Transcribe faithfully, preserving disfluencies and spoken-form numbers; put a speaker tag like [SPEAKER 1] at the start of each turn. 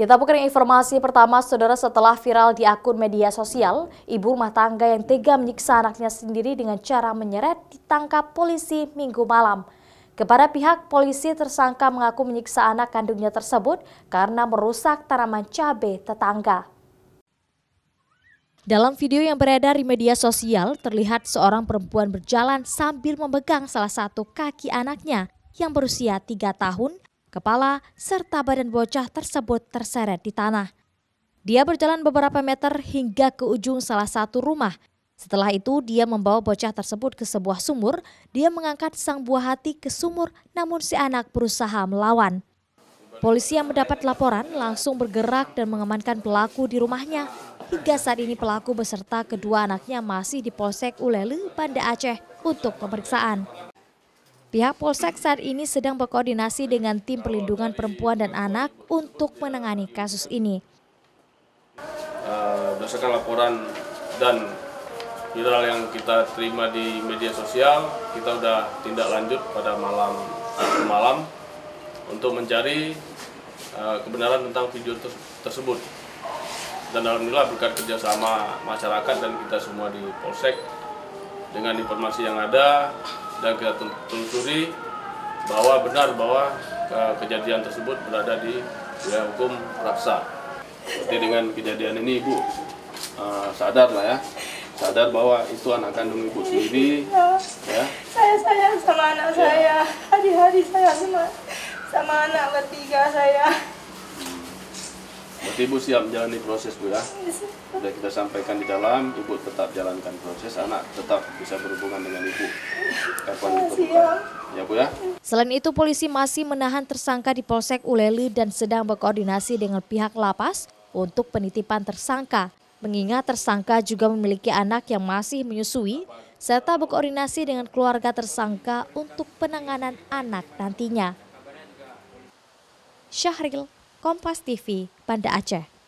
[SPEAKER 1] Kita buka informasi pertama, saudara. Setelah viral di akun media sosial, ibu rumah tangga yang tega menyiksa anaknya sendiri dengan cara menyeret ditangkap polisi Minggu malam. Kepada pihak polisi, tersangka mengaku menyiksa anak kandungnya tersebut karena merusak tanaman cabai tetangga. Dalam video yang beredar di media sosial, terlihat seorang perempuan berjalan sambil memegang salah satu kaki anaknya yang berusia tiga tahun, kepala, serta badan bocah tersebut terseret di tanah. Dia berjalan beberapa meter hingga ke ujung salah satu rumah. Setelah itu, dia membawa bocah tersebut ke sebuah sumur. Dia mengangkat sang buah hati ke sumur, namun si anak berusaha melawan. Polisi yang mendapat laporan langsung bergerak dan mengamankan pelaku di rumahnya. Hingga saat ini pelaku beserta kedua anaknya masih di Polsek Ulele, Banda Aceh untuk pemeriksaan. Pihak Polsek saat ini sedang berkoordinasi dengan tim perlindungan perempuan dan anak untuk menangani kasus ini.
[SPEAKER 2] Uh, berdasarkan laporan dan viral yang kita terima di media sosial, kita sudah tindak lanjut pada malam malam untuk mencari uh, kebenaran tentang video tersebut. Dan alhamdulillah berkat kerjasama masyarakat dan kita semua di Polsek, dengan informasi yang ada dan kita telusuri bahwa benar bahwa kejadian tersebut berada di wilayah hukum Raksa. Seperti dengan kejadian ini, Ibu uh, sadar lah ya, sadar bahwa itu anak kandung Ibu sendiri. Ya.
[SPEAKER 3] Saya sayang sama anak ya. Saya, hari-hari saya sama sama anak bertiga saya.
[SPEAKER 2] Berarti Ibu siap menjalani proses, Bu ya? Sudah kita sampaikan di dalam, Ibu tetap jalankan proses, anak tetap bisa berhubungan dengan Ibu kapan diperlukan. Ya, Bu ya?
[SPEAKER 1] Selain itu, polisi masih menahan tersangka di Polsek Ulele dan sedang berkoordinasi dengan pihak lapas untuk penitipan tersangka. Mengingat tersangka juga memiliki anak yang masih menyusui, serta berkoordinasi dengan keluarga tersangka untuk penanganan anak nantinya. Syahril, Kompas T V, Banda Aceh.